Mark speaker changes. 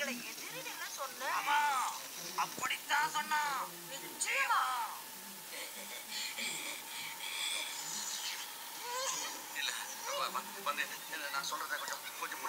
Speaker 1: எங்களை எதிரின்னு சொன்ன.
Speaker 2: ஆமா, அப்படித்தான் சொன்னான்.
Speaker 1: நிச்சயமா
Speaker 2: இல்ல வந்து நான் சொல்றத கொஞ்சம் கொஞ்சம்